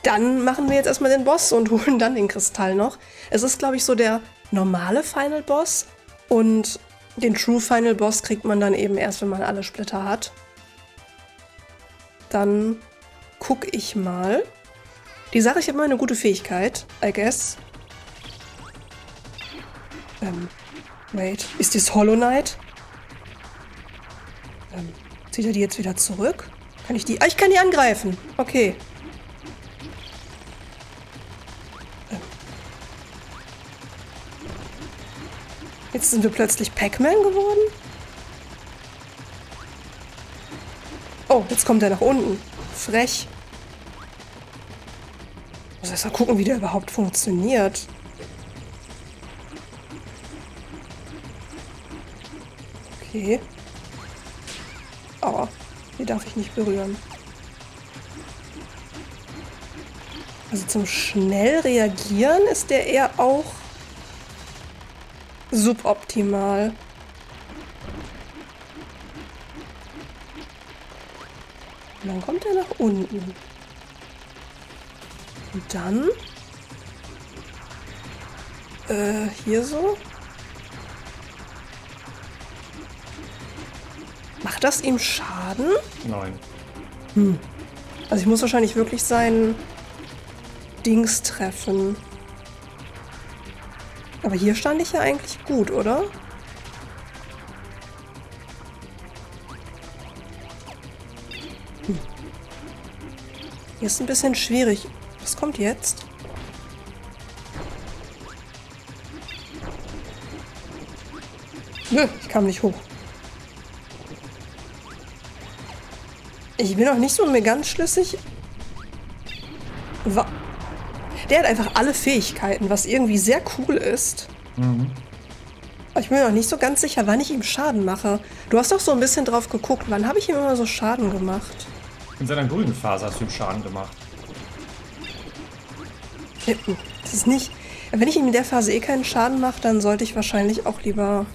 Dann machen wir jetzt erstmal den Boss und holen dann den Kristall noch. Es ist, glaube ich, so der normale Final Boss. Und den True Final Boss kriegt man dann eben erst, wenn man alle Splitter hat. Dann gucke ich mal. Die Sache, ich habe mal eine gute Fähigkeit, I guess. Wait, ist das Hollow Knight? Zieht er die jetzt wieder zurück? Kann ich die... Ah, ich kann die angreifen. Okay. Jetzt sind wir plötzlich Pac-Man geworden? Oh, jetzt kommt er nach unten. Frech. Ich muss erst mal gucken, wie der überhaupt funktioniert. Okay. Aua, die darf ich nicht berühren. Also zum schnell reagieren ist der eher auch suboptimal. Und dann kommt er nach unten. Und dann hier so. Macht das ihm Schaden? Nein. Also ich muss wahrscheinlich wirklich seinen Dings treffen. Aber hier stand ich ja eigentlich gut, oder? Hier ist ein bisschen schwierig. Was kommt jetzt? Nö, ich kam nicht hoch. Ich bin noch nicht so mir ganz schlüssig. Der hat einfach alle Fähigkeiten, was irgendwie sehr cool ist. Aber ich bin mir noch nicht so ganz sicher, wann ich ihm Schaden mache. Du hast doch so ein bisschen drauf geguckt. Wann habe ich ihm immer so Schaden gemacht? In seiner grünen Phase hast du ihm Schaden gemacht. Das ist nicht... Wenn ich ihm in der Phase eh keinen Schaden mache, dann sollte ich wahrscheinlich auch lieber...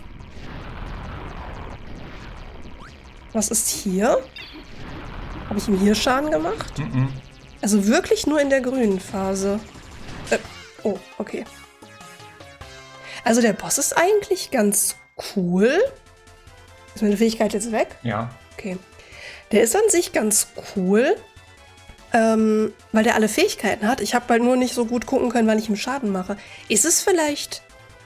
Was ist hier? Habe ich ihm hier Schaden gemacht? Also wirklich nur in der grünen Phase. Oh, okay. Also der Boss ist eigentlich ganz cool. Ist meine Fähigkeit jetzt weg? Ja. Okay. Der ist an sich ganz cool, weil der alle Fähigkeiten hat. Ich habe halt nur nicht so gut gucken können, wann ich ihm Schaden mache. Ist es vielleicht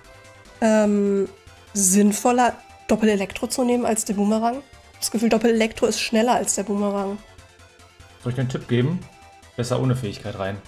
sinnvoller, Doppel-Elektro zu nehmen als der Boomerang? Ich habe das Gefühl, Doppel-Elektro ist schneller als der Boomerang. Soll ich dir einen Tipp geben? Besser ohne Fähigkeit rein.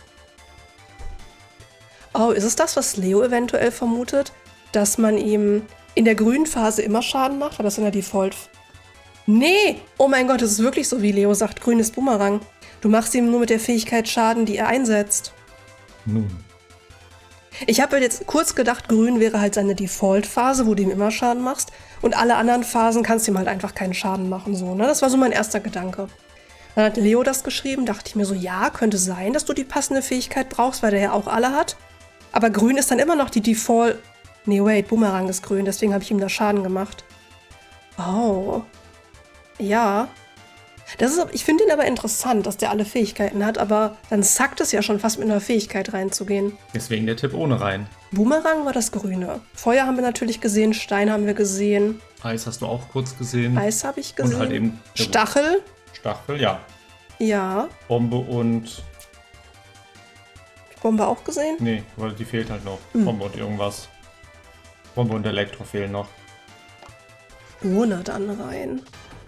Oh, ist es das, was Leo eventuell vermutet? Dass man ihm in der grünen Phase immer Schaden macht? War das in der Default? Nee! Oh mein Gott, es ist wirklich so, wie Leo sagt, grünes Boomerang. Du machst ihm nur mit der Fähigkeit Schaden, die er einsetzt. Nun. Ich habe jetzt kurz gedacht, grün wäre halt seine Default-Phase, wo du ihm immer Schaden machst. Und alle anderen Phasen kannst du ihm halt einfach keinen Schaden machen. So, ne? Das war so mein erster Gedanke. Dann hat Leo das geschrieben, dachte ich mir so, ja, könnte sein, dass du die passende Fähigkeit brauchst, weil der ja auch alle hat. Aber grün ist dann immer noch die Default... Nee, wait, Boomerang ist grün, deswegen habe ich ihm da Schaden gemacht. Oh. Ja. Das ist, ich finde ihn aber interessant, dass der alle Fähigkeiten hat, aber dann zackt es ja schon fast mit einer Fähigkeit reinzugehen. Deswegen der Tipp ohne rein. Boomerang war das Grüne. Feuer haben wir natürlich gesehen, Stein haben wir gesehen. Eis hast du auch kurz gesehen. Eis habe ich gesehen. Und halt eben... Stachel. Stachel, ja. Ja. Bombe und... Bombe auch gesehen? Nee, weil die fehlt halt noch. Bombe und irgendwas. Bombe und Elektro fehlen noch. Ohne dann rein.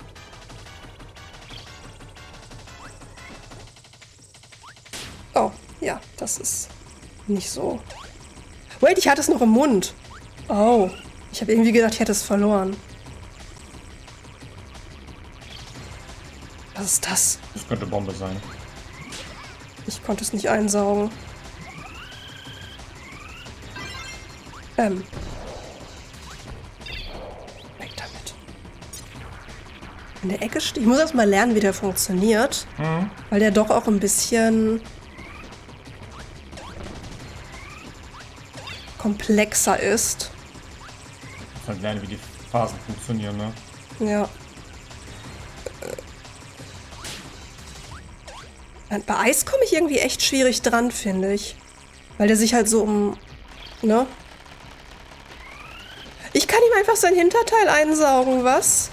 Oh, ja, das ist nicht so. Wait, ich hatte es noch im Mund. Oh, ich habe irgendwie gedacht, ich hätte es verloren. Was ist das? Das könnte Bombe sein. Ich konnte es nicht einsaugen. Weg damit. In der Ecke steht. Ich muss erst mal lernen, wie der funktioniert. Weil der doch auch ein bisschen komplexer ist. Ich muss halt lernen, wie die Phasen funktionieren, ne? Ja. Bei Eis komme ich irgendwie echt schwierig dran, finde ich. Weil der sich halt so ne? Ich kann ihm einfach sein Hinterteil einsaugen, was?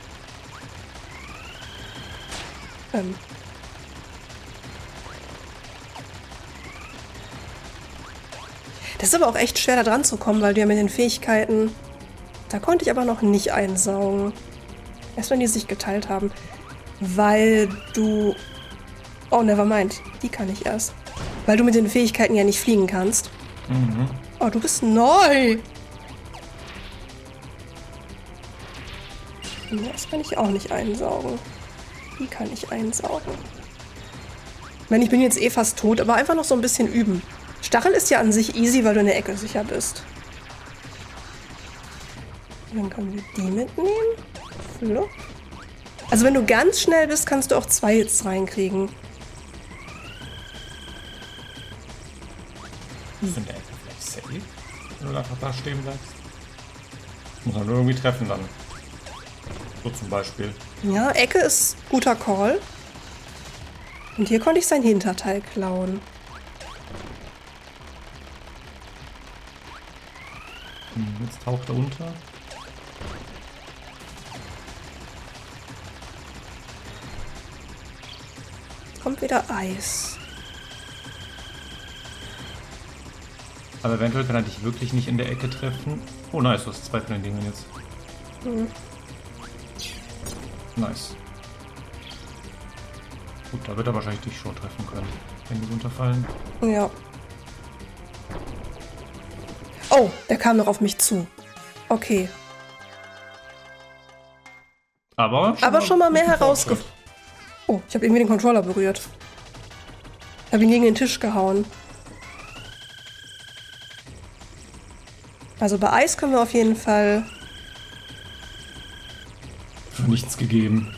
Das ist aber auch echt schwer, da dran zu kommen, weil du ja mit den Fähigkeiten... Da konnte ich aber noch nicht einsaugen. Erst wenn die sich geteilt haben. Weil du... Oh, nevermind. Die kann ich erst. Weil du mit den Fähigkeiten ja nicht fliegen kannst. Mhm. Oh, du bist neu. Das kann ich auch nicht einsaugen. Die kann ich einsaugen. Ich meine, ich bin jetzt eh fast tot, aber einfach noch so ein bisschen üben. Stachel ist ja an sich easy, weil du in der Ecke sicher bist. Und dann können wir die mitnehmen. Flupp. Also wenn du ganz schnell bist, kannst du auch 2 Hits reinkriegen. Ist in der Ecke vielleicht safe? Wenn du einfach da stehen bleibst. Muss man nur irgendwie treffen dann. So zum Beispiel. Ja, Ecke ist guter Call. Und hier konnte ich sein Hinterteil klauen. Jetzt taucht er unter. Kommt wieder Eis. Aber eventuell kann er dich wirklich nicht in der Ecke treffen. Oh nice, du hast 2 von den Dingen jetzt. Mhm. Nice. Gut, da wird er wahrscheinlich dich schon treffen können, wenn die runterfallen. Ja. Oh, der kam noch auf mich zu. Okay. Aber schon mal mehr guten herausgefunden. Oh, ich habe irgendwie den Controller berührt. Ich habe ihn gegen den Tisch gehauen. Also bei Eis können wir auf jeden Fall... Für nichts gegeben.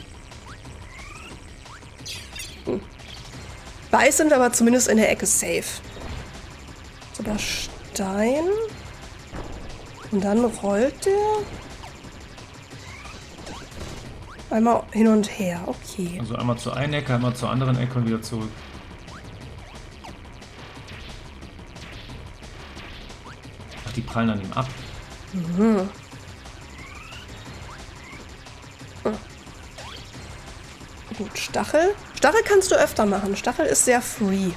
Bei Eis sind wir aber zumindest in der Ecke safe. So, der Stein. Und dann rollt der... Einmal hin und her, okay. Also einmal zur einen Ecke, einmal zur anderen Ecke und wieder zurück. Ach, die prallen an ihm ab. Mhm. Gut, Stachel. Stachel kannst du öfter machen. Stachel ist sehr free.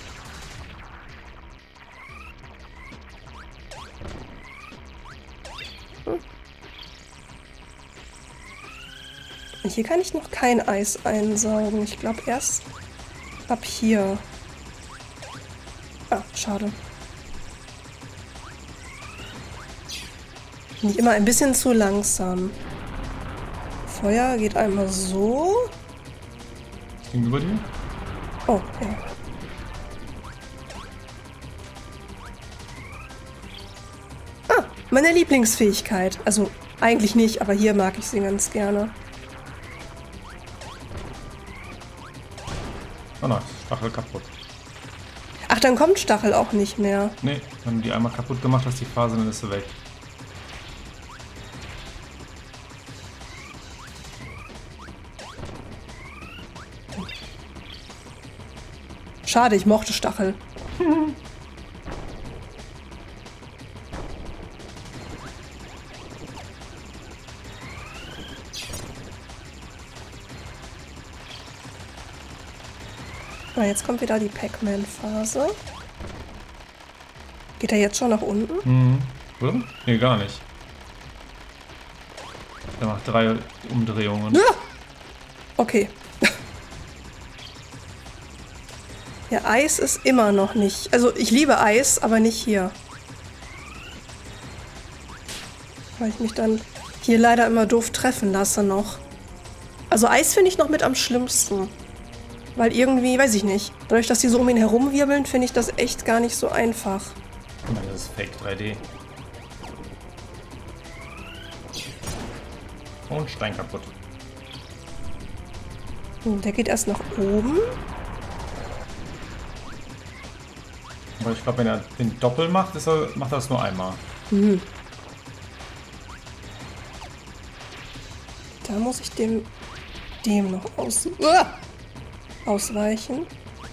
Und hier kann ich noch kein Eis einsaugen. Ich glaube erst ab hier. Ah, schade. Bin ich immer ein bisschen zu langsam. Feuer geht einmal so. Gegenüber dir? Oh, ja. Ah, meine Lieblingsfähigkeit. Also eigentlich nicht, aber hier mag ich sie ganz gerne. Oh nice, Stachel kaputt. Ach, dann kommt Stachel auch nicht mehr. Nee, wenn du die einmal kaputt gemacht hast, die Phase, dann ist sie weg. Schade, ich mochte Stachel. Ah, jetzt kommt wieder die Pac-Man-Phase. Geht er jetzt schon nach unten? Mhm. Oder? Nee, gar nicht. Der macht 3 Umdrehungen. Ja. Okay. Ja, Eis ist immer noch nicht. Also ich liebe Eis, aber nicht hier. Weil ich mich dann hier leider immer doof treffen lasse noch. Also Eis finde ich noch mit am schlimmsten. Weil irgendwie, weiß ich nicht. Dadurch, dass die so um ihn herum wirbeln, finde ich das echt gar nicht so einfach. Das ist Fake 3D. Und Stein kaputt. Der geht erst nach oben. Aber ich glaube, wenn er den Doppel macht, macht er das nur einmal. Mhm. Da muss ich dem noch aus... Uah! Ausweichen.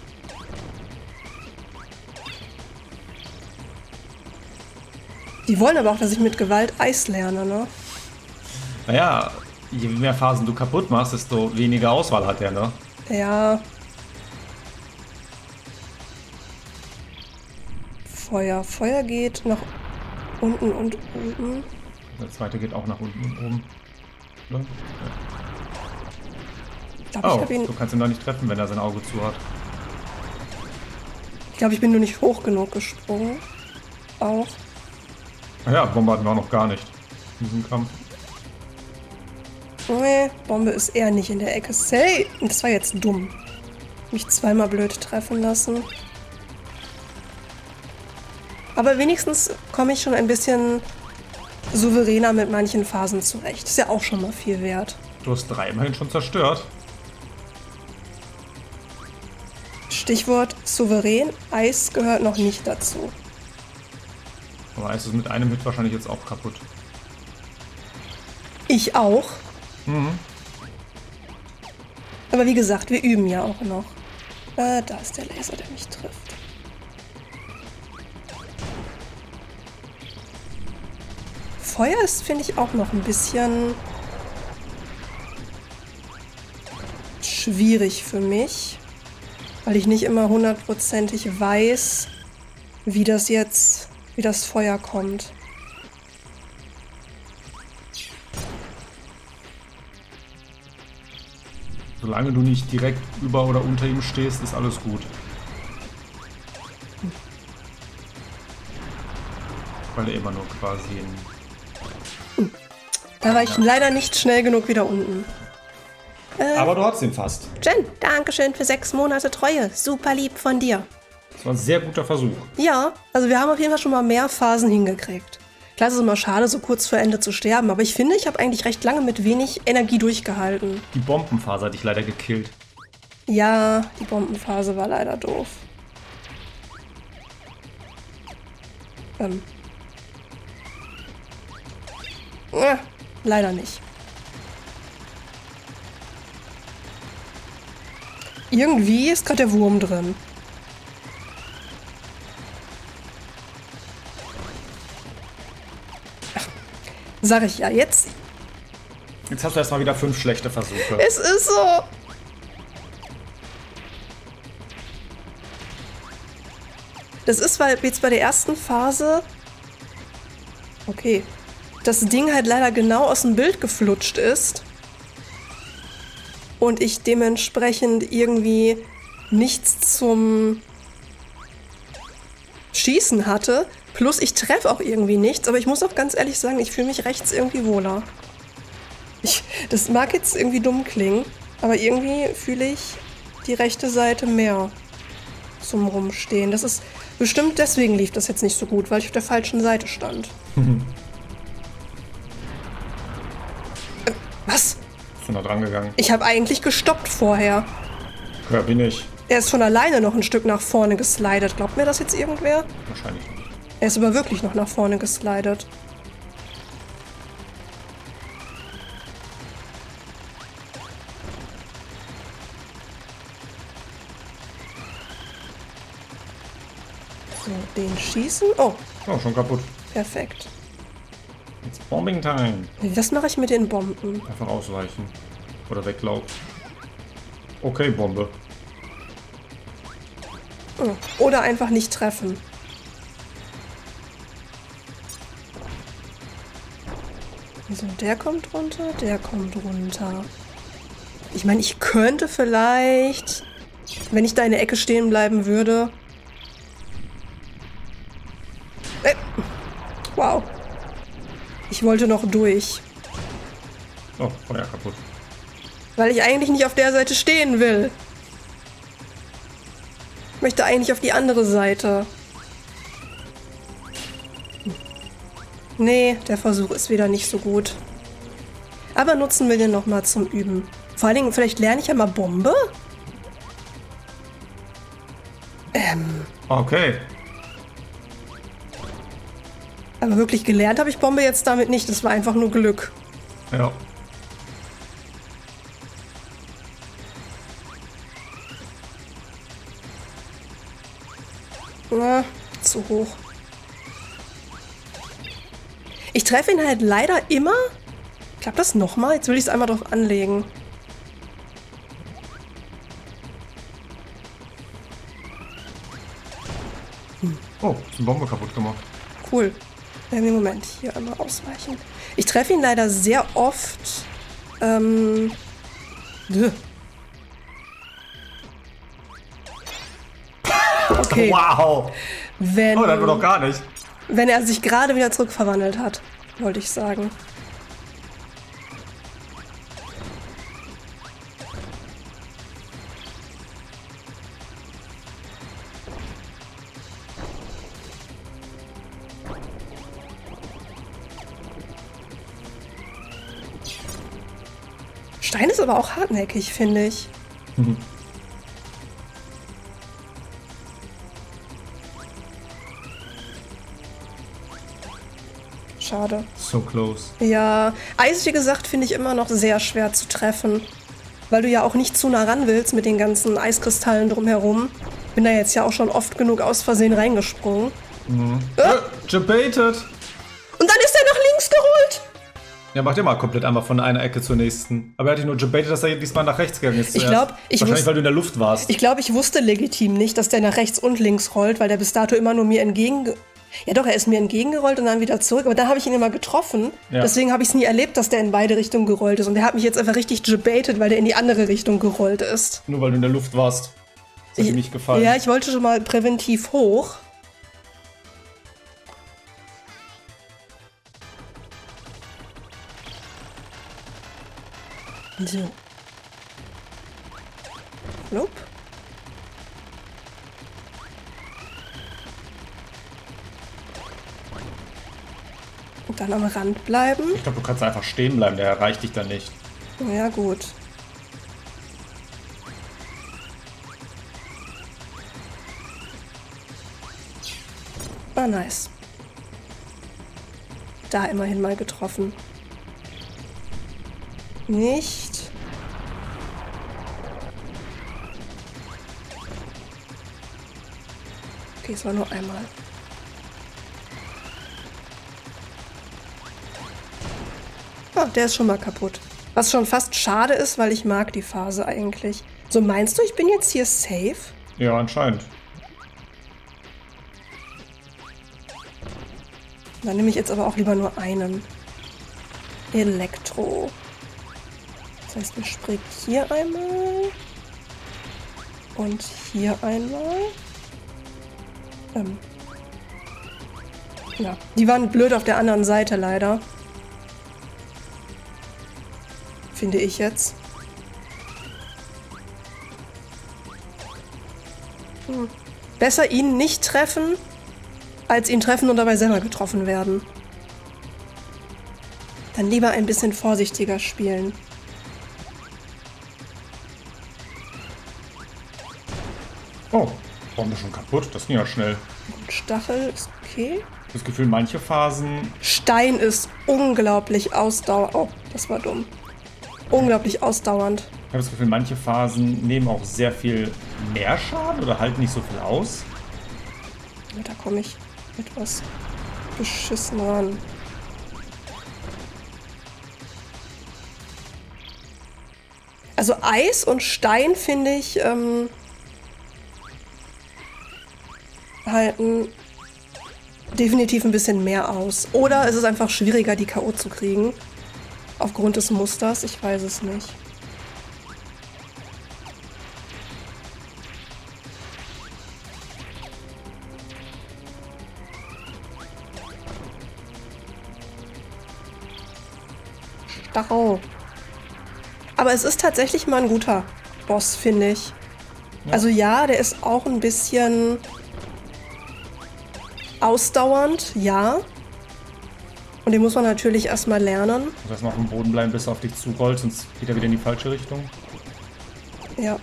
Die wollen aber auch, dass ich mit Gewalt Eis lerne, ne? Naja, je mehr Phasen du kaputt machst, desto weniger Auswahl hat er, ne? Ja. Feuer. Feuer geht nach unten und oben. Der zweite geht auch nach unten und oben. Ne? Ich glaube, Oh, du kannst ihn doch nicht treffen, wenn er sein Auge zu hat. Ich glaube, ich bin nur nicht hoch genug gesprungen. Auch. Naja, Bombe hatten wir auch noch gar nicht in diesem Kampf. Nee, Bombe ist eher nicht in der Ecke. Hey, das war jetzt dumm. Mich zweimal blöd treffen lassen. Aber wenigstens komme ich schon ein bisschen souveräner mit manchen Phasen zurecht. Ist ja auch schon mal viel wert. Du hast 3 immerhin schon zerstört. Stichwort souverän. Eis gehört noch nicht dazu. Aber Eis ist mit einem Hit wahrscheinlich jetzt auch kaputt. Ich auch. Mhm. Aber wie gesagt, wir üben ja auch noch. Da ist der Laser, der mich trifft. Feuer ist, finde ich, auch noch ein bisschen schwierig für mich, weil ich nicht immer hundertprozentig weiß, wie das Feuer kommt. Solange du nicht direkt über oder unter ihm stehst, ist alles gut. Weil er immer nur quasi in... Da war ich leider nicht schnell genug wieder unten. Aber du hattest ihn fast. Jen, Dankeschön für 6 Monate Treue. Super lieb von dir. Das war ein sehr guter Versuch. Ja, also wir haben auf jeden Fall schon mal mehr Phasen hingekriegt. Klar, es ist immer schade, so kurz vor Ende zu sterben, aber ich finde, ich habe eigentlich recht lange mit wenig Energie durchgehalten. Die Bombenphase hat dich leider gekillt. Ja, die Bombenphase war leider doof. Leider nicht. Irgendwie ist gerade der Wurm drin. Ach, sag ich ja, jetzt. Jetzt hast du erstmal wieder 5 schlechte Versuche. Es ist so. Das ist, weil jetzt bei der ersten Phase... Okay. Das Ding halt leider genau aus dem Bild geflutscht ist. Und ich dementsprechend irgendwie nichts zum Schießen hatte. Plus ich treffe auch irgendwie nichts. Aber ich muss auch ganz ehrlich sagen, ich fühle mich rechts irgendwie wohler. Das mag jetzt irgendwie dumm klingen. Aber irgendwie fühle ich die rechte Seite mehr zum Rumstehen. Das ist bestimmt deswegen lief das jetzt nicht so gut, weil ich auf der falschen Seite stand. Was? Ist noch dran gegangen. Ich habe eigentlich gestoppt vorher. Kirby nicht. Er ist von alleine noch ein Stück nach vorne geslidet. Glaubt mir das jetzt irgendwer? Wahrscheinlich nicht. Er ist aber wirklich noch nach vorne geslidet. So, den schießen. Oh, Oh, schon kaputt. perfekt. Jetzt Bombing Time. Was mache ich mit den Bomben? Einfach ausweichen. Oder weglaufen. Okay, Bombe. Oh. Oder einfach nicht treffen. So, der kommt runter, der kommt runter. Ich meine, ich könnte vielleicht, wenn ich da in der Ecke stehen bleiben würde... Wow. Ich wollte noch durch. Oh, Feuer kaputt. Weil ich eigentlich nicht auf der Seite stehen will. Ich möchte eigentlich auf die andere Seite. Nee, der Versuch ist wieder nicht so gut. Aber nutzen wir den nochmal zum Üben. Vor allen Dingen, vielleicht lerne ich ja mal Bombe? Okay. Aber wirklich gelernt habe ich Bombe jetzt damit nicht. Das war einfach nur Glück. Ja. Na, zu hoch. Ich treffe ihn halt leider immer. Klappt das nochmal? Jetzt will ich es einmal drauf anlegen. Oh, ist eine Bombe kaputt gemacht. Cool. Moment, hier einmal ausweichen. Ich treffe ihn leider sehr oft. Okay. Wow! Wenn, Oh, das hatten wir doch gar nicht. wenn er sich gerade wieder zurückverwandelt hat, wollte ich sagen. Stein ist aber auch hartnäckig, finde ich. Schade. So close. Ja, Eis, wie gesagt, finde ich immer noch sehr schwer zu treffen. Weil du ja auch nicht zu nah ran willst mit den ganzen Eiskristallen drumherum. Bin da jetzt ja auch schon oft genug aus Versehen reingesprungen. Gebaitet! Und dann ist er nach links gerollt! Ja, macht immer komplett einmal von einer Ecke zur nächsten. Aber er hat dich nur gebaitet, dass er diesmal nach rechts gegangen ist. Ich glaube, Wahrscheinlich, weil du in der Luft warst. Ich glaube, ich wusste legitim nicht, dass der nach rechts und links rollt, weil der bis dato immer nur mir entgegen... Ja doch, er ist mir entgegengerollt und dann wieder zurück. Aber da habe ich ihn immer getroffen. Ja. Deswegen habe ich es nie erlebt, dass der in beide Richtungen gerollt ist. Und der hat mich jetzt einfach richtig gebaitet, weil der in die andere Richtung gerollt ist. Nur weil du in der Luft warst. Das hat ihm nicht gefallen. Ja, ich wollte schon mal präventiv hoch. So. Nope. Und dann am Rand bleiben. Ich glaube, du kannst einfach stehen bleiben, der erreicht dich dann nicht. Ja, gut. Ah, nice. Da immerhin mal getroffen. Nicht. Okay, es war nur einmal. Ah, der ist schon mal kaputt. Was schon fast schade ist, weil ich mag die Phase eigentlich. So, meinst du, ich bin jetzt hier safe? Ja, anscheinend. Dann nehme ich jetzt aber auch lieber nur einen. Elektro. Das heißt, wir springen hier einmal. Und hier einmal. Ja, die waren blöd auf der anderen Seite leider. Finde ich jetzt. Besser ihn nicht treffen, als ihn treffen und dabei selber getroffen werden. Dann lieber ein bisschen vorsichtiger spielen. Oh, Bombe schon kaputt. Das ging ja schnell. Und Stachel ist okay. Das Gefühl, manche Phasen... Stein ist unglaublich ausdauernd. Oh, das war dumm. Unglaublich ausdauernd. Ich habe das Gefühl, manche Phasen nehmen auch sehr viel mehr Schaden oder halten nicht so viel aus. Ja, da komme ich etwas beschissen ran. Also Eis und Stein, finde ich, halten definitiv ein bisschen mehr aus. Oder es ist einfach schwieriger, die K.O. zu kriegen. Aufgrund des Musters, ich weiß es nicht. Stachel. Aber es ist tatsächlich mal ein guter Boss, finde ich. Ja. Also ja, der ist auch ein bisschen ausdauernd, ja. Und den muss man natürlich erstmal lernen. Du musst mal auf dem Boden bleiben, bis er auf dich zurollt, sonst geht er wieder in die falsche Richtung. Ja.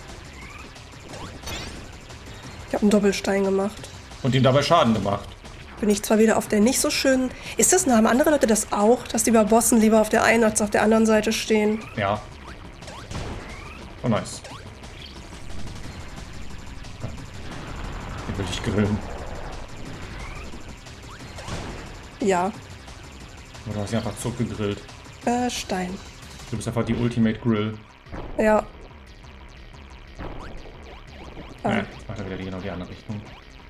Ich habe einen Doppelstein gemacht. Und ihm dabei Schaden gemacht. Bin ich zwar wieder auf der nicht so schönen... Ist das, haben andere Leute das auch, dass die bei Bossen lieber auf der einen als auf der anderen Seite stehen? Ja. Oh, nice. Will ich grillen. Ja. Oder hast du einfach zurückgegrillt? Stein. Du bist einfach die Ultimate Grill. Ja. Jetzt macht er wieder genau die andere Richtung.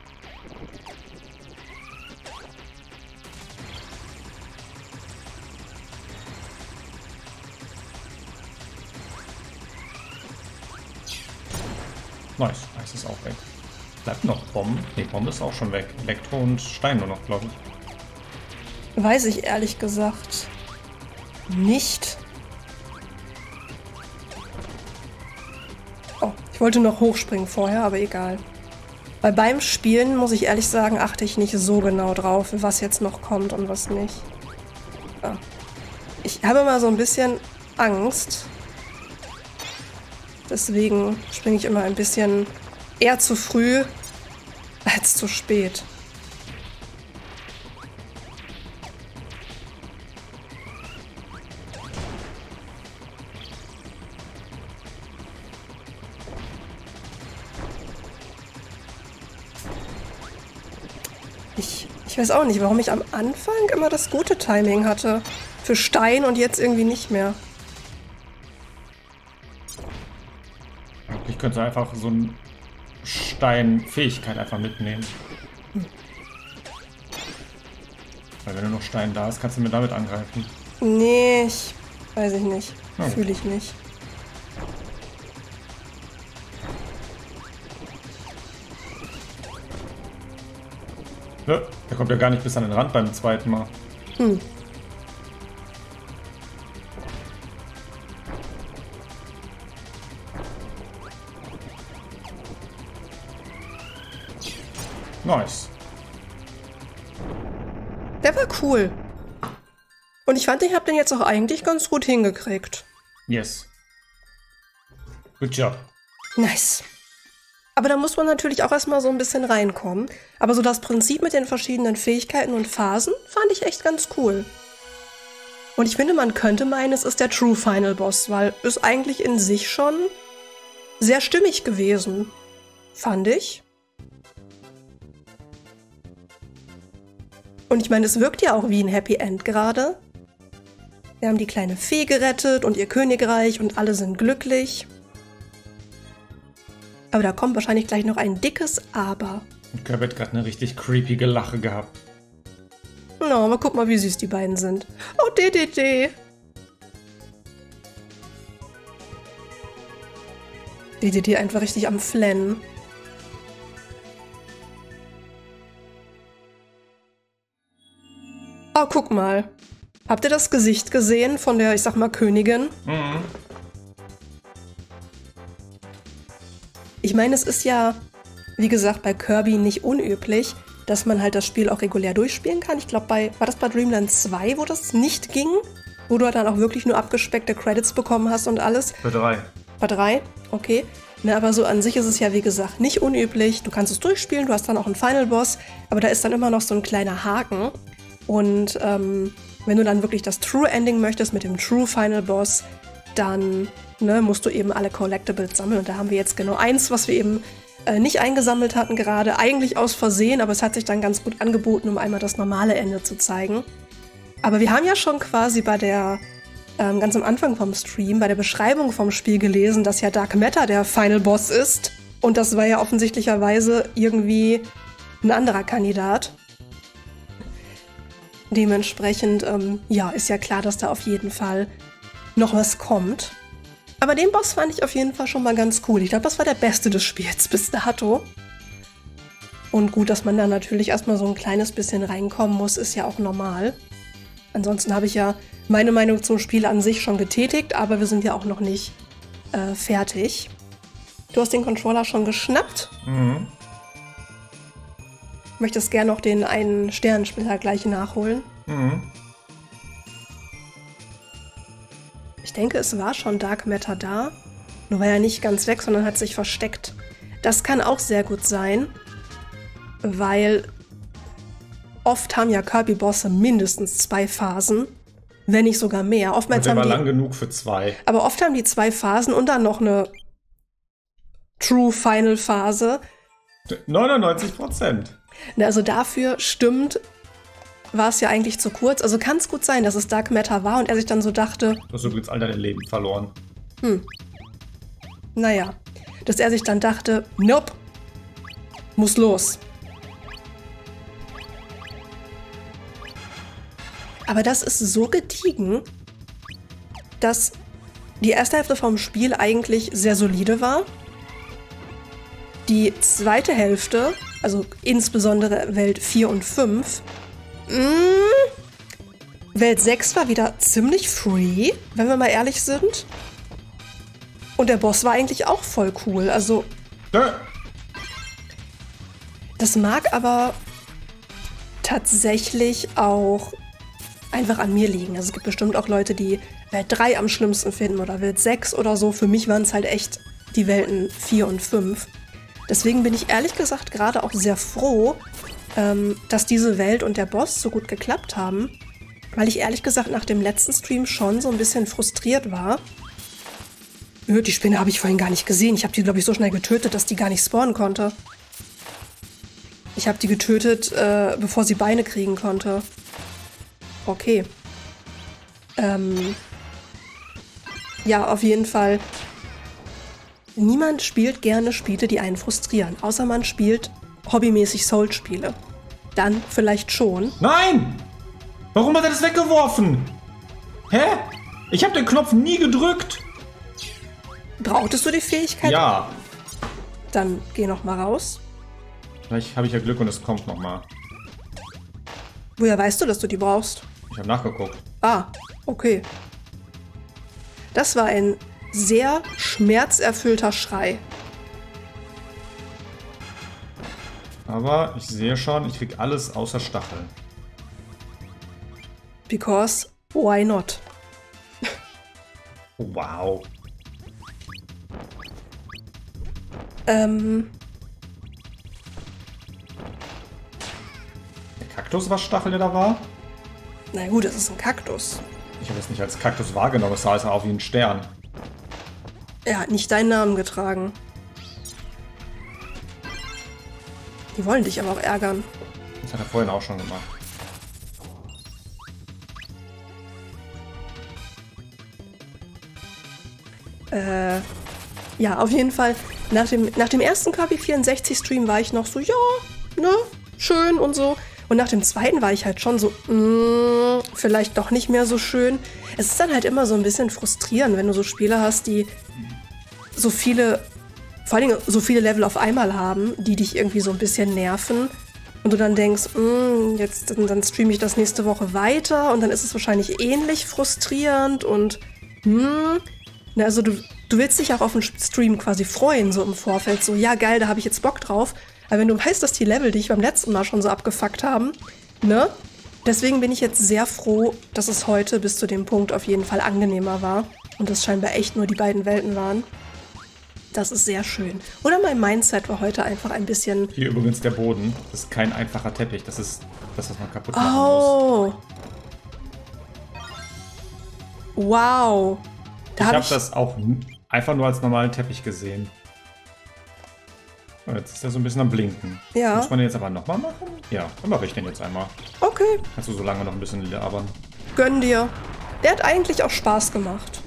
Nice, Eis ist auch weg. Bleibt noch Bomben? Ne, Bombe ist auch schon weg. Elektro und Stein nur noch, glaube ich. Weiß ich ehrlich gesagt nicht. Oh, ich wollte noch hochspringen vorher, aber egal. Weil beim Spielen, muss ich ehrlich sagen, achte ich nicht so genau drauf, was jetzt noch kommt und was nicht. Ja. Ich habe immer so ein bisschen Angst. Deswegen springe ich immer ein bisschen eher zu früh als zu spät. Ich weiß auch nicht, warum ich am Anfang immer das gute Timing hatte für Stein und jetzt irgendwie nicht mehr. Ich könnte einfach so eine Steinfähigkeit einfach mitnehmen. Weil wenn nur noch Stein da ist, kannst du mir damit angreifen. Nee, weiß ich nicht. Oh. Fühle ich nicht. Ja, der kommt ja gar nicht bis an den Rand beim zweiten Mal. Nice. Der war cool. Und ich fand, ich habe den jetzt auch eigentlich ganz gut hingekriegt. Yes. Good job. Nice. Aber da muss man natürlich auch erstmal so ein bisschen reinkommen. Aber so das Prinzip mit den verschiedenen Fähigkeiten und Phasen fand ich echt ganz cool. Und ich finde, man könnte meinen, es ist der True Final Boss, weil es eigentlich in sich schon sehr stimmig gewesen, fand ich. Und ich meine, es wirkt ja auch wie ein Happy End gerade. Wir haben die kleine Fee gerettet und ihr Königreich und alle sind glücklich. Aber da kommt wahrscheinlich gleich noch ein dickes Aber. Und Kirby hat gerade eine richtig creepige Lache gehabt. Na, aber guck mal, wie süß die beiden sind. Oh, DDD. DDD einfach richtig am Flennen. Oh, guck mal. Habt ihr das Gesicht gesehen von der, ich sag mal, Königin? Mhm. Ich meine, es ist ja, wie gesagt, bei Kirby nicht unüblich, dass man halt das Spiel auch regulär durchspielen kann. Ich glaube, war das bei Dreamland 2, wo das nicht ging? Wo du dann auch wirklich nur abgespeckte Credits bekommen hast und alles? Bei 3. Bei 3? Okay. Na, aber so an sich ist es ja, wie gesagt, nicht unüblich. Du kannst es durchspielen, du hast dann auch einen Final Boss, aber da ist dann immer noch so ein kleiner Haken. Und wenn du dann wirklich das True Ending möchtest mit dem True Final Boss, dann musst du eben alle Collectibles sammeln. Und da haben wir jetzt genau eins, was wir eben nicht eingesammelt hatten gerade. Eigentlich aus Versehen, aber es hat sich dann ganz gut angeboten, um einmal das normale Ende zu zeigen. Aber wir haben ja schon quasi bei der, ganz am Anfang vom Stream, bei der Beschreibung vom Spiel gelesen, dass ja Dark Matter der Final Boss ist. Und das war ja offensichtlicherweise irgendwie ein anderer Kandidat. Dementsprechend, ja, ist ja klar, dass da auf jeden Fall noch was kommt. Aber den Boss fand ich auf jeden Fall schon mal ganz cool. Ich glaube, das war der beste des Spiels bis dato. Und gut, dass man da natürlich erstmal so ein kleines bisschen reinkommen muss, ist ja auch normal. Ansonsten habe ich ja meine Meinung zum Spiel an sich schon getätigt, aber wir sind ja auch noch nicht fertig. Du hast den Controller schon geschnappt. Mhm. Möchtest gerne noch den einen Sternensplitter gleich nachholen. Mhm. Ich denke, es war schon Dark Matter da. Nur war er nicht ganz weg, sondern hat sich versteckt. Das kann auch sehr gut sein, weil oft haben ja Kirby-Bosse mindestens 2 Phasen, wenn nicht sogar mehr. Oftmals Und der haben war die, lang genug für 2. aber oft haben die 2 Phasen und dann noch eine True Final Phase. 99%. Na, also dafür stimmt, war es ja eigentlich zu kurz. Also kann es gut sein, dass es Dark Matter war und er sich dann so dachte, Du hast übrigens all dein Leben verloren. naja, dass er sich dann dachte, nope, muss los. Aber das ist so gediegen, dass die erste Hälfte vom Spiel eigentlich sehr solide war. Die zweite Hälfte, also insbesondere Welt 4 und 5, Welt 6 war wieder ziemlich free, wenn wir mal ehrlich sind. Und der Boss war eigentlich auch voll cool. Also, das mag aber tatsächlich auch einfach an mir liegen. Also es gibt bestimmt auch Leute, die Welt 3 am schlimmsten finden oder Welt 6 oder so. Für mich waren es halt echt die Welten 4 und 5. Deswegen bin ich ehrlich gesagt gerade auch sehr froh, dass diese Welt und der Boss so gut geklappt haben, weil ich ehrlich gesagt nach dem letzten Stream schon so ein bisschen frustriert war. Die Spinne habe ich vorhin gar nicht gesehen. Ich habe die, glaube ich, so schnell getötet, dass die gar nicht spawnen konnte. Ich habe die getötet, bevor sie Beine kriegen konnte. Okay. Ja, auf jeden Fall. Niemand spielt gerne Spiele, die einen frustrieren. Außer man spielt hobbymäßig Souls-Spiele. Dann vielleicht schon. Nein! Warum hat er das weggeworfen? Hä? Ich habe den Knopf nie gedrückt. Brauchtest du die Fähigkeit? Ja. Dann geh noch mal raus. Vielleicht habe ich ja Glück und es kommt nochmal. Woher weißt du, dass du die brauchst? Ich habe nachgeguckt. Ah, okay. Das war ein sehr schmerzerfüllter Schrei. Aber ich sehe schon, ich krieg alles außer Stachel. Because why not? Wow. Der Kaktus war Stachel, der da war? Na gut, es ist ein Kaktus. Ich habe es nicht als Kaktus wahrgenommen, es sah also auch wie ein Stern. Er hat nicht deinen Namen getragen. Die wollen dich aber auch ärgern. Das hat er vorhin auch schon gemacht. Ja, auf jeden Fall. Nach dem ersten KP64-Stream war ich noch so, ja, ne, schön und so. Und nach dem zweiten war ich halt schon so, vielleicht doch nicht mehr so schön. Es ist dann halt immer so ein bisschen frustrierend, wenn du so Spiele hast, die so viele, vor allem so viele Level auf einmal haben, die dich irgendwie so ein bisschen nerven. Und du dann denkst, dann streame ich das nächste Woche weiter und dann ist es wahrscheinlich ähnlich frustrierend und na, also du willst dich auch auf den Stream quasi freuen, so im Vorfeld. So, ja geil, da habe ich jetzt Bock drauf. Aber wenn du weißt, dass die Level dich beim letzten Mal schon so abgefuckt haben, ne? Deswegen bin ich jetzt sehr froh, dass es heute bis zu dem Punkt auf jeden Fall angenehmer war. Und es scheinbar echt nur die beiden Welten waren. Das ist sehr schön. Oder mein Mindset war heute einfach ein bisschen... Hier übrigens der Boden. Das ist kein einfacher Teppich. Das ist das, was man kaputt machen muss. Oh! Wow! Ich habe das auch einfach nur als normalen Teppich gesehen. Und jetzt ist er so ein bisschen am Blinken. Ja. Muss man den jetzt aber nochmal machen? Ja, dann mache ich den jetzt einmal. Okay, Kannst du so lange noch ein bisschen labern. gönn dir. Der hat eigentlich auch Spaß gemacht.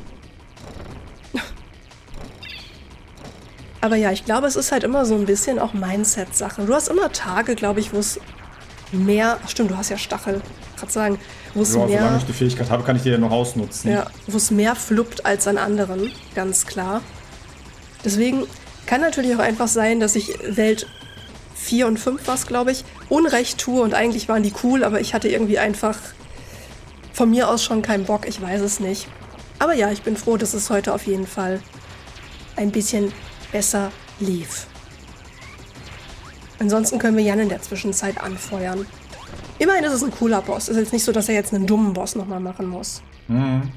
Aber ja, ich glaube, es ist halt immer so ein bisschen auch Mindset-Sache. Du hast immer Tage, glaube ich, wo es mehr... Ach stimmt, du hast ja Stachel. Gerade sagen, wo es Ja, solange mehr... ich die Fähigkeit habe, kann ich die ja noch ausnutzen. Ja, wo es mehr fluppt als an anderen, ganz klar. Deswegen kann natürlich auch einfach sein, dass ich Welt 4 und 5 was, glaube ich, Unrecht tue und eigentlich waren die cool, aber ich hatte irgendwie einfach von mir aus schon keinen Bock, ich weiß es nicht. Aber ja, ich bin froh, dass es heute auf jeden Fall ein bisschen besser lief. Ansonsten können wir Jan in der Zwischenzeit anfeuern. Immerhin ist es ein cooler Boss. Ist jetzt nicht so, dass er jetzt einen dummen Boss nochmal machen muss. Mhm.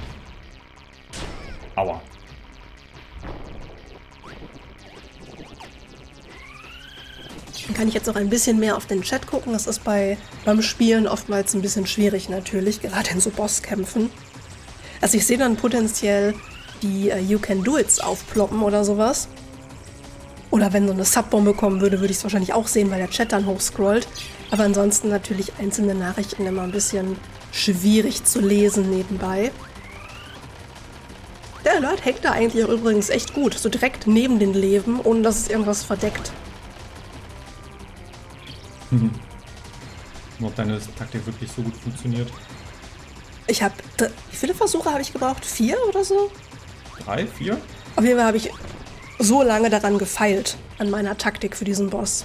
Aua. Dann kann ich jetzt noch ein bisschen mehr auf den Chat gucken. Das ist beim Spielen oftmals ein bisschen schwierig natürlich, gerade in so Bosskämpfen. Also ich sehe dann potenziell die You Can Do Its aufploppen oder sowas. Oder wenn so eine Subbombe kommen würde, würde ich es wahrscheinlich auch sehen, weil der Chat dann hochscrollt. Aber ansonsten natürlich einzelne Nachrichten immer ein bisschen schwierig zu lesen nebenbei. Der Alert hängt da eigentlich auch übrigens echt gut. So direkt neben den Leben, ohne dass es irgendwas verdeckt. Ob deine Taktik wirklich so gut funktioniert. Ich habe... Wie viele Versuche habe ich gebraucht? 4 oder so? 3, 4? Auf jeden Fall habe ich so lange daran gefeilt, an meiner Taktik für diesen Boss.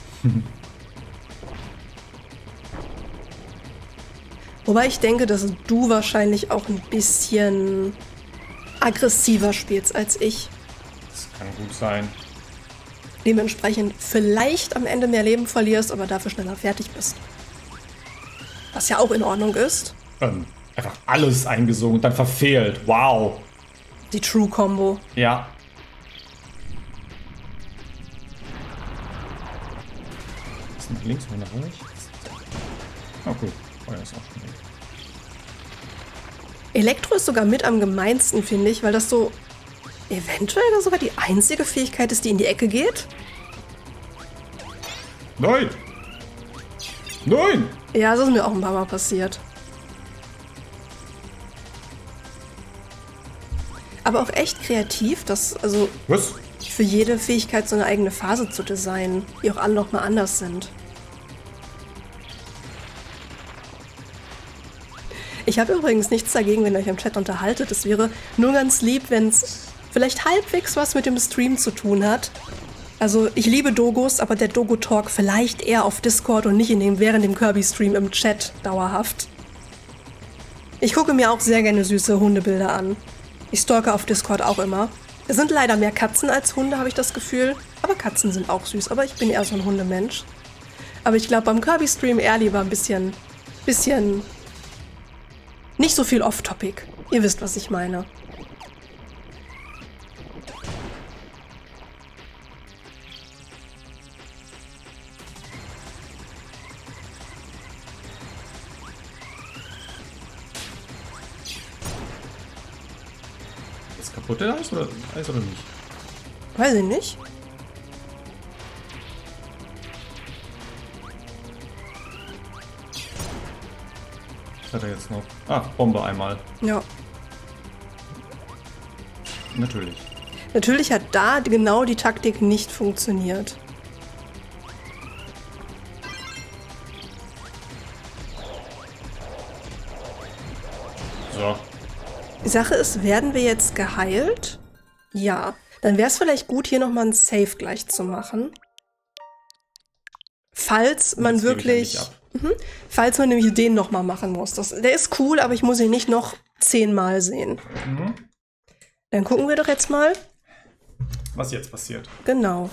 Wobei ich denke, dass du wahrscheinlich auch ein bisschen aggressiver spielst als ich. Das kann gut sein. Dementsprechend vielleicht am Ende mehr Leben verlierst, aber dafür schneller fertig bist. Was ja auch in Ordnung ist. Einfach alles eingesungen und dann verfehlt. Wow. Die True-Kombo. Ja. Ist nach links oder nach rechts? Oh cool. Feuer ist auch schon weg. Elektro ist sogar mit am gemeinsten, finde ich, weil das so eventuell sogar die einzige Fähigkeit ist, die in die Ecke geht. Nein! Nein! Ja, das ist mir auch ein paar Mal passiert. Aber auch echt kreativ, das also Was? für jede Fähigkeit so eine eigene Phase zu designen, die auch alle nochmal anders sind. Ich habe übrigens nichts dagegen, wenn ihr euch im Chat unterhaltet. Es wäre nur ganz lieb, wenn es vielleicht halbwegs was mit dem Stream zu tun hat. Also ich liebe Dogos, aber der Dogo-Talk vielleicht eher auf Discord und nicht während dem Kirby-Stream im Chat dauerhaft. Ich gucke mir auch sehr gerne süße Hundebilder an. Ich stalke auf Discord auch immer. Es sind leider mehr Katzen als Hunde, habe ich das Gefühl. Aber Katzen sind auch süß, aber ich bin eher so ein Hundemensch. Aber ich glaube beim Kirby-Stream eher lieber ein bisschen nicht so viel off-topic. Ihr wisst, was ich meine. Ist kaputt der Eis oder nicht? Weiß ich nicht. Was hat er jetzt noch? Ah, Bombe einmal. Ja. Natürlich. Natürlich hat da genau die Taktik nicht funktioniert. So. Die Sache ist, werden wir jetzt geheilt? Ja. Dann wäre es vielleicht gut, hier nochmal ein Save gleich zu machen. Falls man wirklich... Falls man nämlich den nochmal machen muss. Der ist cool, aber ich muss ihn nicht noch 10-mal sehen. Dann gucken wir doch jetzt mal. Was jetzt passiert. Genau.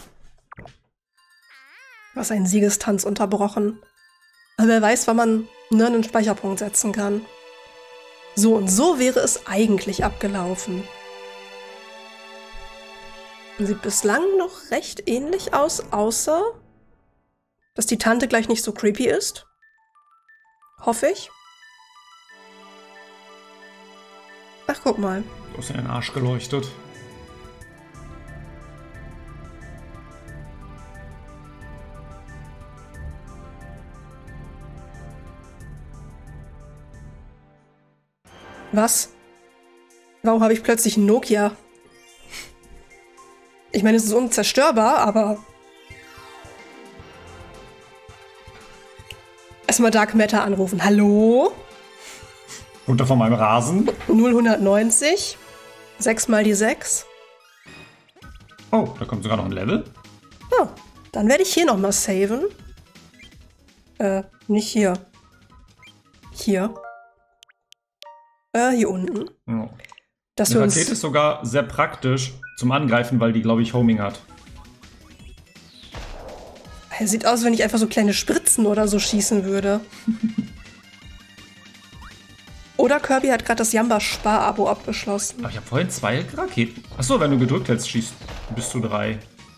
Was ein Siegestanz unterbrochen. Aber wer weiß, wann man einen Speicherpunkt setzen kann. So und so wäre es eigentlich abgelaufen. Sieht bislang noch recht ähnlich aus, außer dass die Tante gleich nicht so creepy ist. Hoffe ich. Ach, guck mal. Du hast in den Arsch geleuchtet. Was? Warum habe ich plötzlich einen Nokia? Ich meine, es ist unzerstörbar, aber... Erstmal Dark Matter anrufen. Hallo? Runter von meinem Rasen. 0190. 6 mal die 6. Oh, da kommt sogar noch ein Level. Ja, dann werde ich hier nochmal saven. Nicht hier. Hier. Hier unten. Ja. Dass Das wir uns Paket ist sogar sehr praktisch zum Angreifen, weil die, glaube ich, Homing hat. Sieht aus, wenn ich einfach so kleine Spritzen oder so schießen würde. Oder Kirby hat gerade das Jamba-Spar-Abo abgeschlossen. Aber ich habe vorhin 2 Raketen. Achso, wenn du gedrückt hältst, schießt bis zu 3.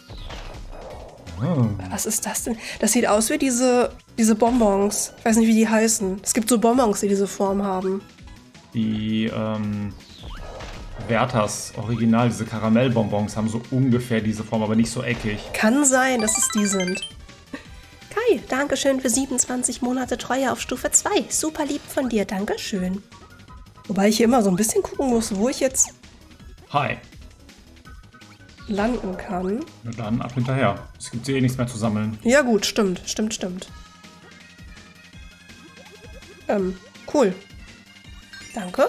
Oh. Was ist das denn? Das sieht aus wie diese Bonbons. Ich weiß nicht, wie die heißen. Es gibt so Bonbons, die diese Form haben. Die, Werthers Original, diese Karamellbonbons haben so ungefähr diese Form, aber nicht so eckig. Kann sein, dass es die sind. Kai, Dankeschön für 27 Monate Treue auf Stufe 2. Super lieb von dir, Dankeschön. Wobei ich hier immer so ein bisschen gucken muss, wo ich jetzt Hi. landen kann. Na dann ab hinterher. Es gibt eh nichts mehr zu sammeln. Ja gut, stimmt. Cool. Danke.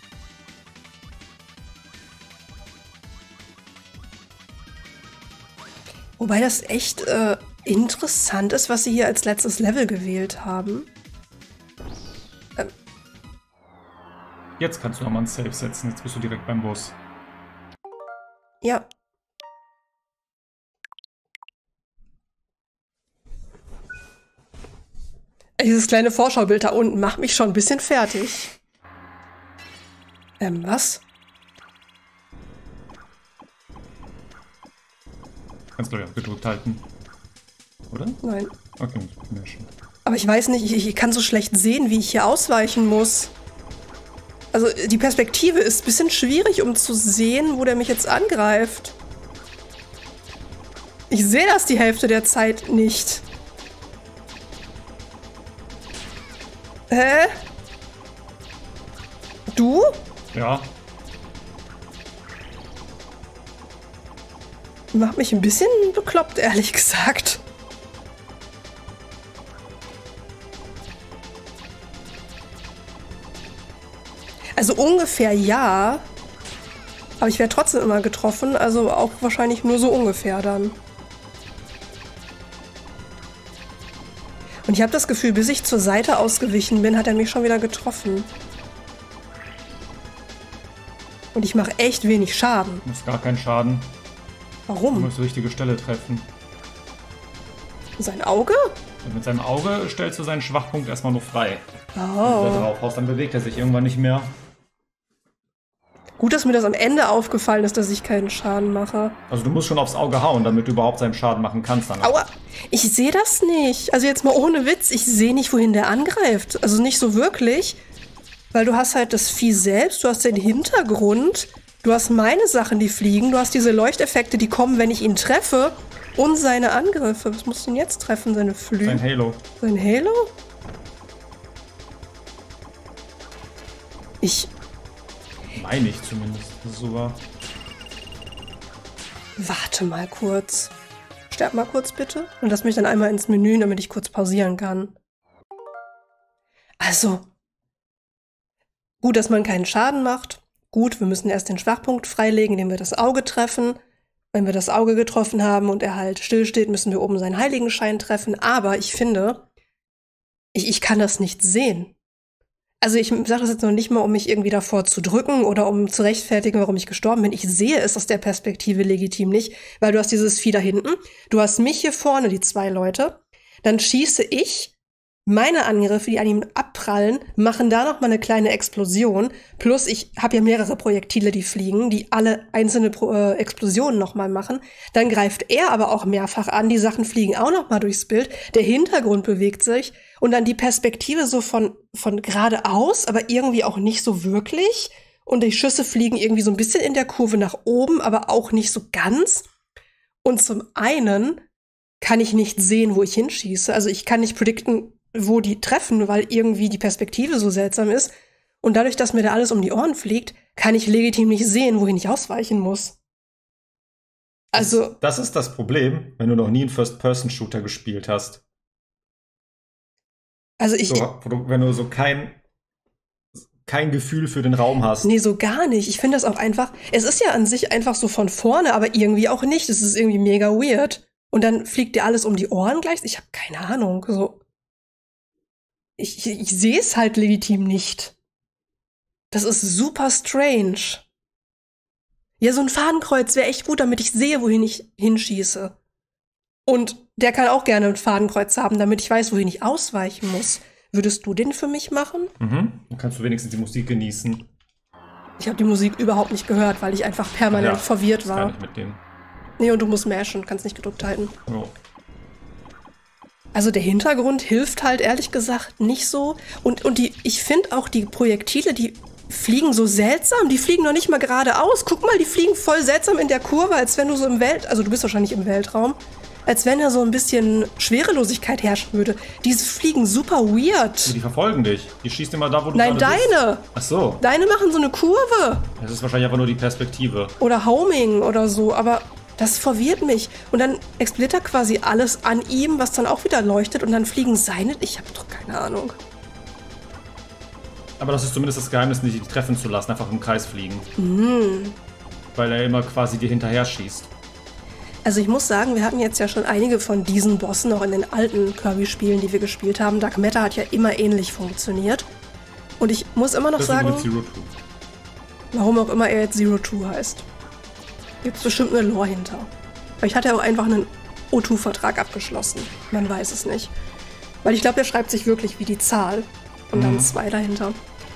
Wobei das echt interessant ist, was sie hier als letztes Level gewählt haben. Jetzt kannst du nochmal ein Save setzen. Jetzt bist du direkt beim Boss. Ja. Dieses kleine Vorschaubild da unten macht mich schon ein bisschen fertig. Was? Kannst du ja gedrückt halten. Oder? Nein. Okay, ja, schon. Aber ich weiß nicht, ich kann so schlecht sehen, wie ich hier ausweichen muss. Also die Perspektive ist ein bisschen schwierig, um zu sehen, wo der mich jetzt angreift. Ich sehe das die Hälfte der Zeit nicht. Hä? Du? Ja. Macht mich ein bisschen bekloppt, ehrlich gesagt. Also ungefähr ja. Aber ich wäre trotzdem immer getroffen, also auch wahrscheinlich nur so ungefähr dann. Und ich habe das Gefühl, bis ich zur Seite ausgewichen bin, hat er mich schon wieder getroffen. Und ich mache echt wenig Schaden. Du machst gar keinen Schaden. Du Warum? musst die richtige Stelle treffen. Sein Auge? Und mit seinem Auge stellst du seinen Schwachpunkt erstmal nur frei. Wenn du da Oh. drauf haust, dann bewegt er sich irgendwann nicht mehr. Gut, dass mir das am Ende aufgefallen ist, dass ich keinen Schaden mache. Also du musst schon aufs Auge hauen, damit du überhaupt seinen Schaden machen kannst. Dann. Aua, ich sehe das nicht. Also jetzt mal ohne Witz, ich sehe nicht, wohin der angreift. Also nicht so wirklich. Weil du hast halt das Vieh selbst, du hast den Hintergrund, du hast meine Sachen, die fliegen, du hast diese Leuchteffekte, die kommen, wenn ich ihn treffe. Und seine Angriffe. Was musst du denn jetzt treffen? Seine Flügel? Sein Halo. Sein Halo? Meine ich zumindest, dass es so war. Warte mal kurz. Sterb mal kurz bitte. Und lass mich dann einmal ins Menü, damit ich kurz pausieren kann. Also. Gut, dass man keinen Schaden macht. Gut, wir müssen erst den Schwachpunkt freilegen, indem wir das Auge treffen. Wenn wir das Auge getroffen haben und er halt stillsteht, müssen wir oben seinen Heiligenschein treffen. Aber ich finde, ich kann das nicht sehen. Also ich sage das jetzt noch nicht mal, um mich irgendwie davor zu drücken oder um zu rechtfertigen, warum ich gestorben bin. Ich sehe es aus der Perspektive legitim nicht, weil du hast dieses Vieh da hinten, du hast mich hier vorne, die zwei Leute, dann schieße ich, meine Angriffe, die an ihm abprallen, machen da noch mal eine kleine Explosion, plus ich habe ja mehrere Projektile, die fliegen, die alle einzelne Explosionen noch mal machen. Dann greift er aber auch mehrfach an, die Sachen fliegen auch noch mal durchs Bild, der Hintergrund bewegt sich und dann die Perspektive so von geradeaus, aber irgendwie auch nicht so wirklich und die Schüsse fliegen irgendwie so ein bisschen in der Kurve nach oben, aber auch nicht so ganz. Und zum einen kann ich nicht sehen, wo ich hinschieße, also ich kann nicht predikten, wo die treffen, weil irgendwie die Perspektive so seltsam ist. Und dadurch, dass mir da alles um die Ohren fliegt, kann ich legitim nicht sehen, wohin ich ausweichen muss. Also. Das ist das Problem, wenn du noch nie einen First-Person-Shooter gespielt hast. Also ich. So, wenn du so kein Gefühl für den Raum hast. Nee, so gar nicht. Ich finde das auch einfach. Es ist ja an sich einfach so von vorne, aber irgendwie auch nicht. Es ist irgendwie mega weird. Und dann fliegt dir alles um die Ohren gleich. Ich habe keine Ahnung. So. Ich sehe es halt legitim nicht. Das ist super strange. Ja, so ein Fadenkreuz wäre echt gut, damit ich sehe, wohin ich hinschieße. Und der kann auch gerne ein Fadenkreuz haben, damit ich weiß, wohin ich ausweichen muss. Würdest du den für mich machen? Mhm. Dann kannst du wenigstens die Musik genießen. Ich habe die Musik überhaupt nicht gehört, weil ich einfach permanent verwirrt war. Gar nicht mit dem. Nee, und du musst mashen, kannst nicht gedrückt halten. Jo. Also der Hintergrund hilft halt ehrlich gesagt nicht so. Und ich finde auch die Projektile, die fliegen so seltsam. Die fliegen noch nicht mal geradeaus. Guck mal, die fliegen voll seltsam in der Kurve, als wenn du so im also du bist wahrscheinlich im Weltraum, als wenn da so ein bisschen Schwerelosigkeit herrschen würde. Die fliegen super weird. Die verfolgen dich. Die schießen immer da, wo du Nein, gerade bist. deine. Ach so. Deine machen so eine Kurve. Das ist wahrscheinlich einfach nur die Perspektive. Oder Homing oder so, aber das verwirrt mich. Und dann explodiert da quasi alles an ihm, was dann auch wieder leuchtet und dann fliegen seine... Ich habe doch keine Ahnung. Aber das ist zumindest das Geheimnis, nicht die treffen zu lassen, einfach im Kreis fliegen. Weil er immer quasi dir hinterher schießt. Also ich muss sagen, wir hatten jetzt ja schon einige von diesen Bossen auch in den alten Kirby-Spielen, die wir gespielt haben. Dark Matter hat ja immer ähnlich funktioniert. Und ich muss immer noch sagen, Zero Two. warum auch immer er jetzt Zero Two heißt. Gibt es bestimmt eine Lore hinter. Vielleicht hat er auch einfach einen O2-Vertrag abgeschlossen. Man weiß es nicht. Weil ich glaube, der schreibt sich wirklich wie die Zahl. Und dann 2 dahinter.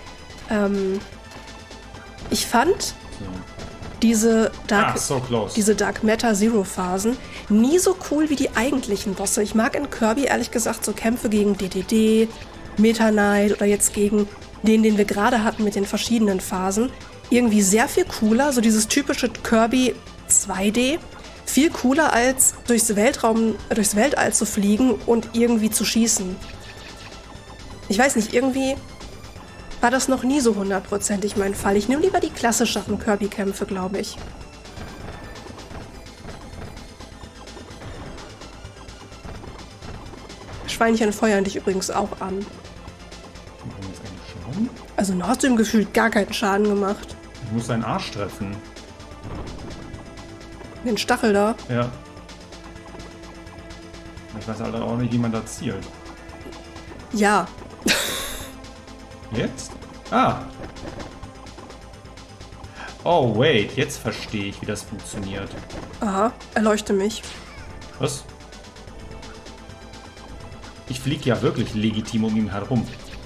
Ich fand diese Dark Matter Zero Phasen nie so cool wie die eigentlichen Bosse. Ich mag in Kirby ehrlich gesagt so Kämpfe gegen DDD, Meta Knight oder jetzt gegen den wir gerade hatten mit den verschiedenen Phasen. Irgendwie sehr viel cooler, so dieses typische Kirby 2D. Viel cooler als durchs Weltall zu fliegen und irgendwie zu schießen. Ich weiß nicht, irgendwie war das noch nie so 100%ig mein Fall. Ich nehme lieber die klassischeren Kirby-Kämpfe, glaube ich. Schweinchen feuern dich übrigens auch an. Also noch hast du ihm gefühlt gar keinen Schaden gemacht. Ich muss seinen Arsch treffen. Den Stachel da? Ja. Ich weiß halt auch nicht, wie man da zielt. Ja. Jetzt? Ah. Oh, wait. Jetzt verstehe ich, wie das funktioniert. Aha, erleuchte mich. Was? Ich fliege ja wirklich legitim um ihn herum.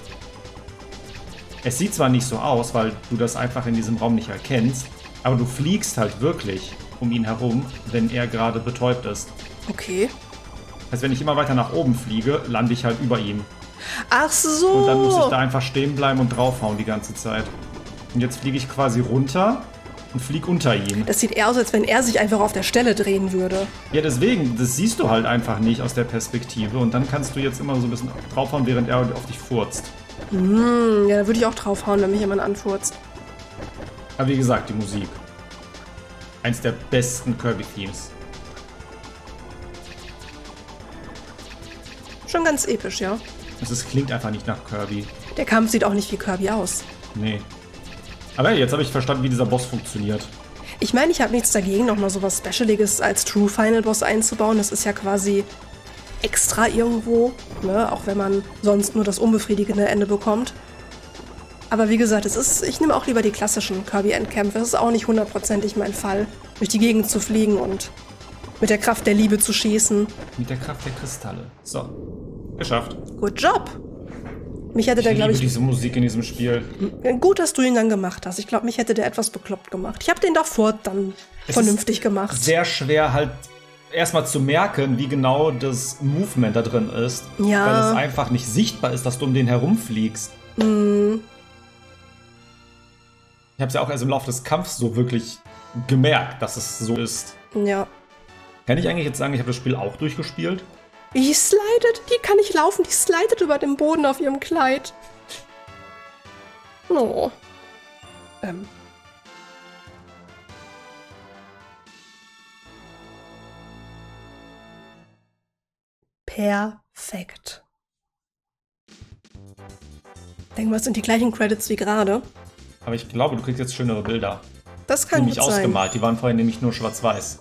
Es sieht zwar nicht so aus, weil du das einfach in diesem Raum nicht erkennst, aber du fliegst halt wirklich um ihn herum, wenn er gerade betäubt ist. Okay. Also wenn ich immer weiter nach oben fliege, lande ich halt über ihm. Ach so. Und dann muss ich da einfach stehen bleiben und draufhauen die ganze Zeit. Und jetzt fliege ich quasi runter und fliege unter ihm. Das sieht eher aus, als wenn er sich einfach auf der Stelle drehen würde. Ja, deswegen, das siehst du halt einfach nicht aus der Perspektive. Und dann kannst du jetzt immer so ein bisschen draufhauen, während er auf dich furzt. Ja, da würde ich auch draufhauen, wenn mich jemand anfurzt. Aber wie gesagt, die Musik. Eins der besten Kirby-Themes. Schon ganz episch, ja. Es klingt einfach nicht nach Kirby. Der Kampf sieht auch nicht wie Kirby aus. Nee. Aber hey, jetzt habe ich verstanden, wie dieser Boss funktioniert. Ich meine, ich habe nichts dagegen, nochmal so was Specialiges als True Final Boss einzubauen. Das ist ja quasi extra irgendwo, ne? Auch wenn man sonst nur das unbefriedigende Ende bekommt. Aber wie gesagt, ich nehme auch lieber die klassischen Kirby-Endkämpfe. Das ist auch nicht 100%ig mein Fall, durch die Gegend zu fliegen und mit der Kraft der Liebe zu schießen. Mit der Kraft der Kristalle. So, geschafft. Good job! Mich hätte der, glaube ich... diese Musik in diesem Spiel. Gut, dass du ihn dann gemacht hast. Ich glaube, mich hätte der etwas bekloppt gemacht. Ich habe den davor dann vernünftig gemacht. Sehr schwer halt erstmal zu merken, wie genau das Movement da drin ist. Ja. Weil es einfach nicht sichtbar ist, dass du um den herumfliegst. Ich habe es ja auch erst im Laufe des Kampfs so wirklich gemerkt, dass es so ist. Ja. Kann ich eigentlich jetzt sagen, ich habe das Spiel auch durchgespielt? Die slidet, die kann nicht laufen, die slidet über den Boden auf ihrem Kleid. Oh. Perfekt. Denken wir, es sind die gleichen Credits wie gerade. Aber ich glaube, du kriegst jetzt schönere Bilder. Das kann nämlich gut sein. Ausgemalt. Die waren vorher nämlich nur schwarz-weiß.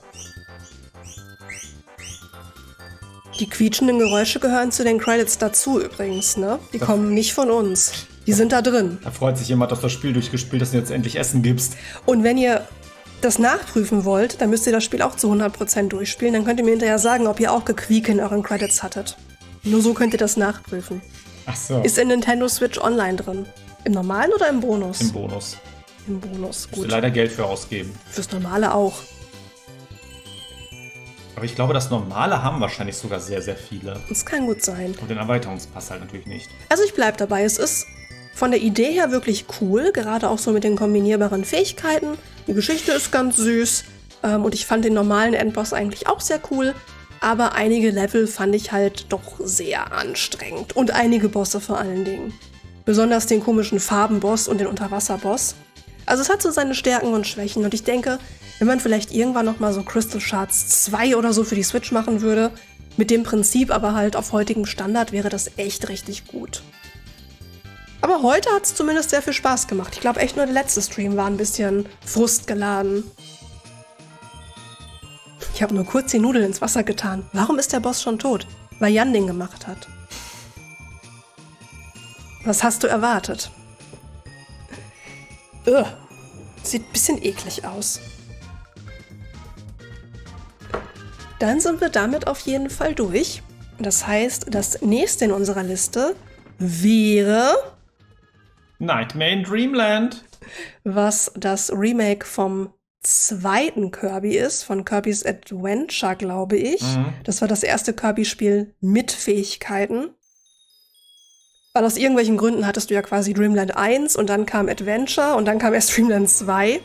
Die quietschenden Geräusche gehören zu den Credits dazu übrigens, ne? Die kommen nicht von uns. Die sind da drin. Da freut sich jemand, dass das Spiel durchgespielt ist und jetzt endlich Essen gibst. Und wenn ihr das nachprüfen wollt, dann müsst ihr das Spiel auch zu 100% durchspielen. Dann könnt ihr mir hinterher sagen, ob ihr auch Gequieke in euren Credits hattet. Nur so könnt ihr das nachprüfen. Ach so. Ist in Nintendo Switch Online drin. Im normalen oder im Bonus? Im Bonus. Im Bonus, gut. Musst du leider Geld für ausgeben. Fürs Normale auch. Aber ich glaube, das Normale haben wahrscheinlich sogar sehr, sehr viele. Das kann gut sein. Und den Erweiterungspass halt natürlich nicht. Also ich bleib dabei, es ist von der Idee her wirklich cool, gerade auch so mit den kombinierbaren Fähigkeiten. Die Geschichte ist ganz süß und ich fand den normalen Endboss eigentlich auch sehr cool. Aber einige Level fand ich halt doch sehr anstrengend und einige Bosse vor allen Dingen. Besonders den komischen Farbenboss und den Unterwasserboss. Also es hat so seine Stärken und Schwächen und ich denke, wenn man vielleicht irgendwann noch mal so Crystal Shards 2 oder so für die Switch machen würde, mit dem Prinzip aber halt auf heutigem Standard, wäre das echt richtig gut. Aber heute hat es zumindest sehr viel Spaß gemacht. Ich glaube echt nur der letzte Stream war ein bisschen frustgeladen. Ich habe nur kurz die Nudeln ins Wasser getan. Warum ist der Boss schon tot? Weil Jan den gemacht hat. Was hast du erwartet? Sieht ein bisschen eklig aus. Dann sind wir damit auf jeden Fall durch. Das heißt, das nächste in unserer Liste wäre... Nightmare in Dreamland. Was das Remake vom zweiten Kirby ist, von Kirby's Adventure, glaube ich. Das war das erste Kirby-Spiel mit Fähigkeiten. Weil aus irgendwelchen Gründen hattest du ja quasi Dreamland 1 und dann kam Adventure und dann kam erst Dreamland 2.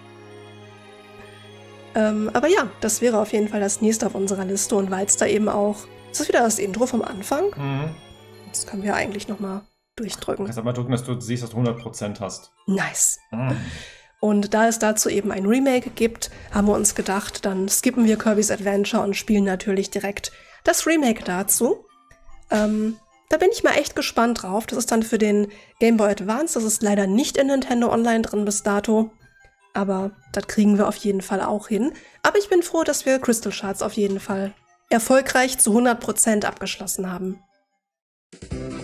Aber ja, das wäre auf jeden Fall das nächste auf unserer Liste und weil es da eben auch... Ist das wieder das Intro vom Anfang? Das können wir eigentlich nochmal durchdrücken. Kannst aber drücken, dass du siehst, dass du 100% hast. Nice. Und da es dazu eben ein Remake gibt, haben wir uns gedacht, dann skippen wir Kirby's Adventure und spielen natürlich direkt das Remake dazu. Da bin ich mal echt gespannt drauf. Das ist dann für den Game Boy Advance. Das ist leider nicht in Nintendo Online drin bis dato. Aber das kriegen wir auf jeden Fall auch hin. Aber ich bin froh, dass wir Crystal Shards auf jeden Fall erfolgreich zu 100% abgeschlossen haben.